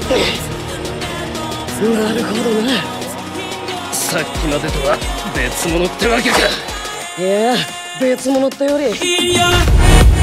なるほどな。さっきまでとは別物ってわけか。いや別物ってより